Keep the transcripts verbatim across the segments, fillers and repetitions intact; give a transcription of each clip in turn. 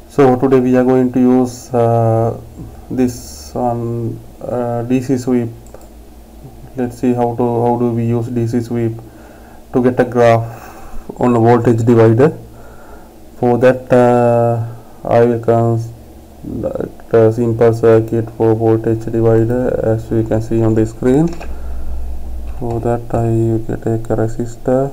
So today we are going to use uh, this on uh, D C sweep. Let's see how to how do we use D C sweep to get a graph on a voltage divider. For that uh, I will construct a simple circuit for voltage divider, as we can see on the screen. For that I take a resistor,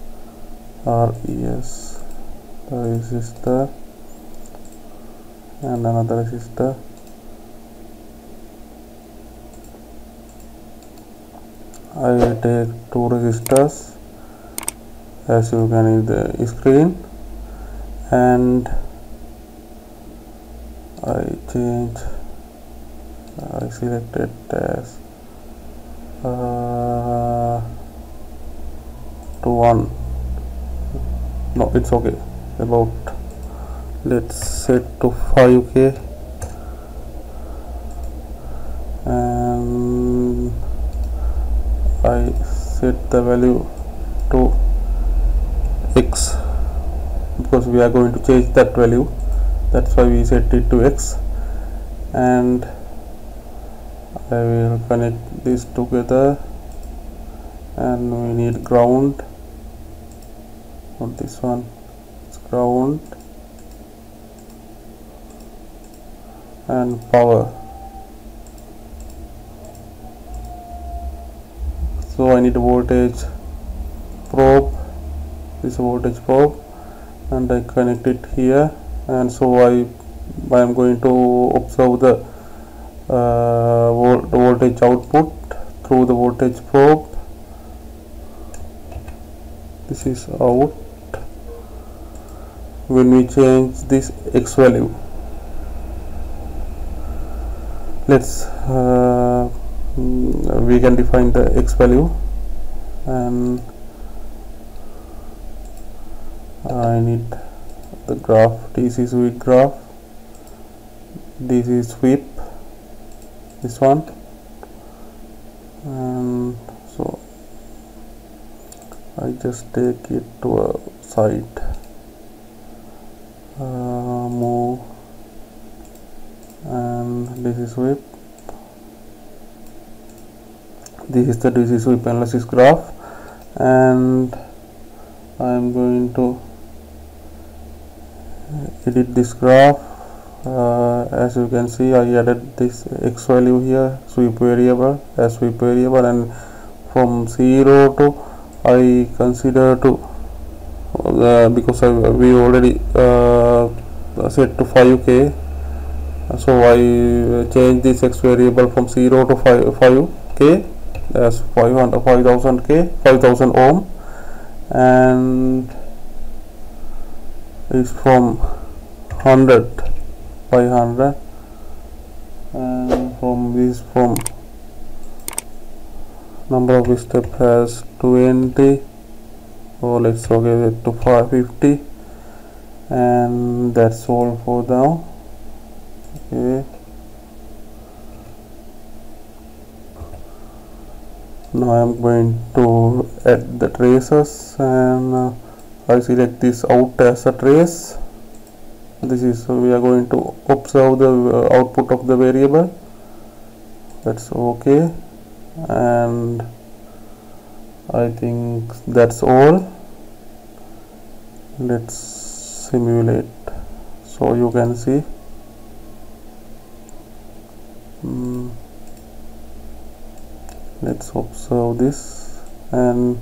res, the resistor, and another resistor. I will take two resistors, as you can in the screen, and I change I select it as uh, to one. No, it's okay. About, let's set to five K, and I set the value to X because we are going to change that value. That's why we set it to X, and I will connect this together, and we need ground. Not this one, it's ground, and power. So I need a voltage probe, this voltage probe, and I connect it here, and so I I am going to observe the, uh, vol the voltage output through the voltage probe. This is out. When we change this X value, let's uh, we can define the X value, and I need the graph, D C sweep graph, D C sweep, this one, and so I just take it to a side, uh, move, and D C sweep. This is the D C sweep analysis graph, and I am going to edit this graph. Uh, as you can see, I added this X value here, sweep variable as sweep variable, and from zero to I consider to uh, because I, we already uh, set to five K, so I change this X variable from zero to five K as five thousand K, five thousand ohm, and is from one hundred, five hundred, and from this, from number of step has twenty, so let's okay it to five fifty, and that's all for now. Okay, now I am going to add the traces, and uh, I select this out as a trace. This is, so we are going to observe the uh, output of the variable. That's okay, and I think that's all. Let's simulate so you can see. Mm. Let's observe this, and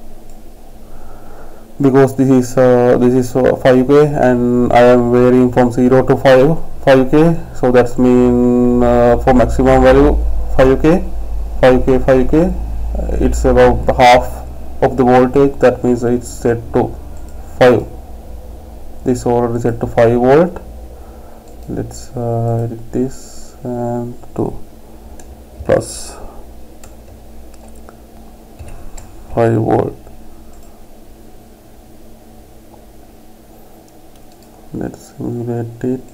because this is uh, this is uh, five K, and I am varying from zero to five K, so that's mean uh, for maximum value five K, five K, five K, uh, it's about half of the voltage. That means it's set to five. This already set to five volt. Let's uh, edit this, and to plus five volt. Let's simulate it.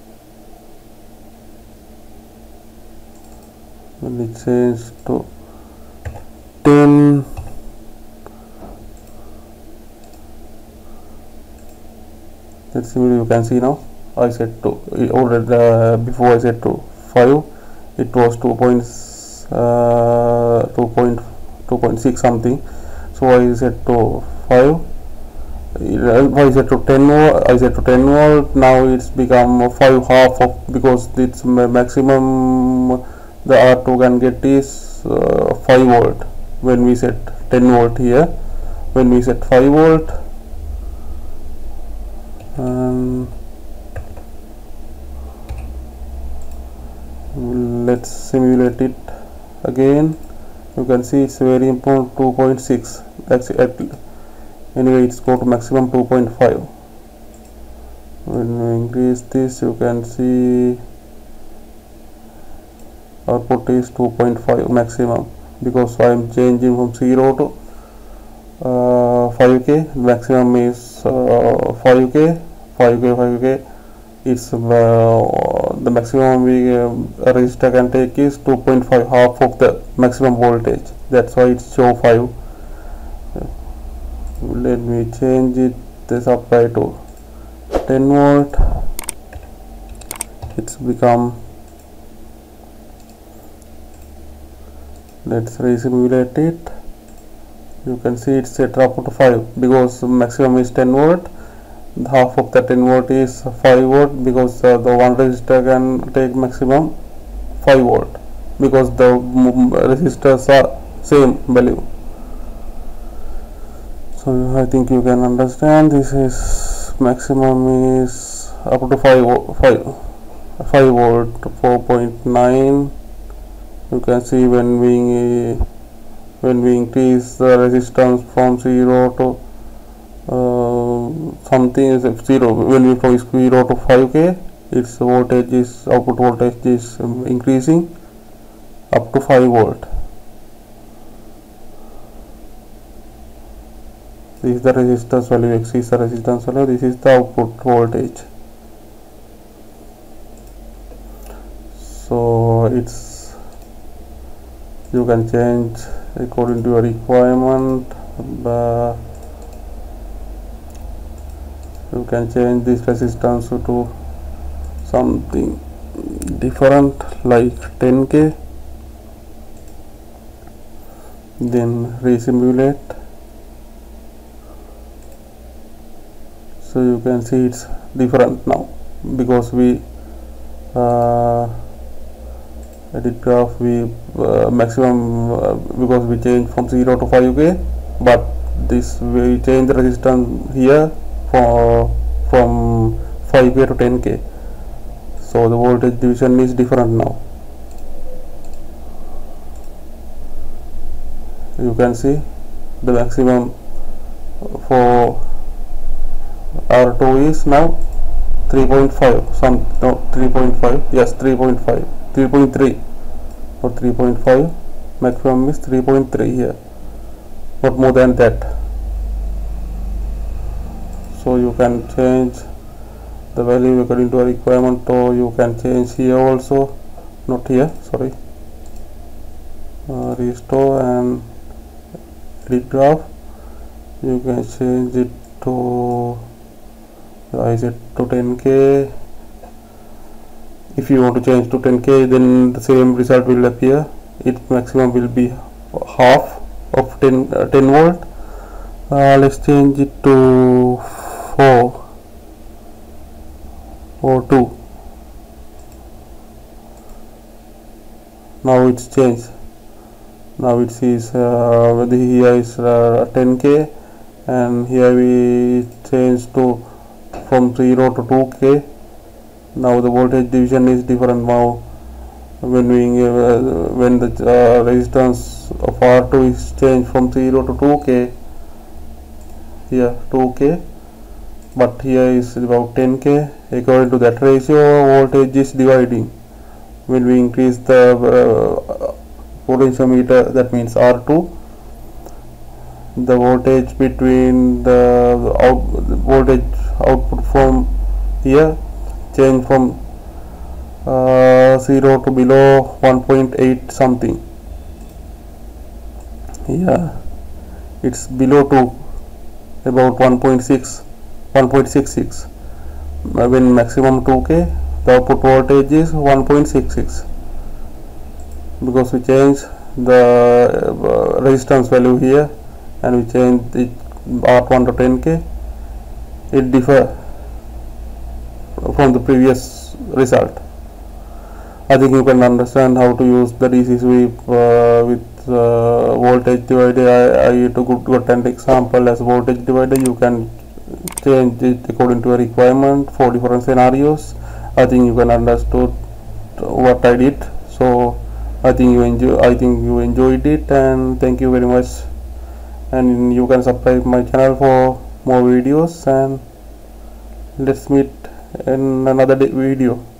When it change to ten, let's see, you can see now I set to already uh, before I set to five, it was two point uh, two point two point six something. So I set to five. I set to ten volt. I set to ten volt. Now it's become five half of, because its maximum the R two can get is uh, five volt when we set ten volt here. When we set five volt, um, let's simulate it again. You can see it's very important, two point six. That's it. Anyway, it's go to maximum two point five. When we increase this, you can see output is two point five maximum, because I am changing from zero to uh, five K. Maximum is uh, five K, five K, five K. It's uh, the maximum we uh, a resistor can take is two point five, half of the maximum voltage. That's why it's show five. Let me change it, the supply to ten volt. It's become, let's resimulate it. You can see it's set up to five, because maximum is ten volt. Half of the ten volt is five volt, because uh, the one resistor can take maximum five volt, because the resistors are same value. So I think you can understand, this is maximum is up to five volt, four point nine. You can see when we when we increase the resistance from zero to uh, something is zero, when we from zero to five K, its voltage is output voltage is um, increasing up to five volt. This is the resistance value, X is the resistance value, this is the output voltage. So it's, you can change according to your requirement. Uh, you can change this resistance to something different like ten K, then resimulate. So you can see it's different now, because we uh, edit graph, we uh, maximum uh, because we change from zero to five K, but this we change the resistance here for from five K to ten K. So the voltage division is different now. You can see the maximum for R two is now three point five, some no three point five, yes three point five, three point three or three point five, maximum is three point three here, not more than that. So you can change the value according to a requirement, or you can change here also, not here, sorry, uh, restore and edit graph. You can change it to, I set to ten K. If you want to change to ten K, then the same result will appear. Its maximum will be half of ten, uh, ten volt. Uh, let's change it to four or two. Now it's changed. Now it is uh, here is uh, ten K, and here we change to from zero to two K. Now the voltage division is different now. When we uh, when the uh, resistance of R two is changed from zero to two K, here two K, but here is about ten K. According to that ratio, voltage is dividing. When we increase the uh, potentiometer, that means R two, the voltage between the out the voltage output from here change from uh, zero to below one point eight something. Yeah, it's below two, about one point six, one point six six. when maximum two K, the output voltage is one point six six, because we change the uh, resistance value here and we change the R one to ten K, it differ from the previous result. I think you can understand how to use the D C sweep uh, with uh, voltage divider. I, I took got an example as voltage divider. You can change it according to your requirement for different scenarios. I think you can understood what I did. So I think you enjoy. I think you enjoyed it, and thank you very much. And you can subscribe my channel for more videos, and let's meet in another video.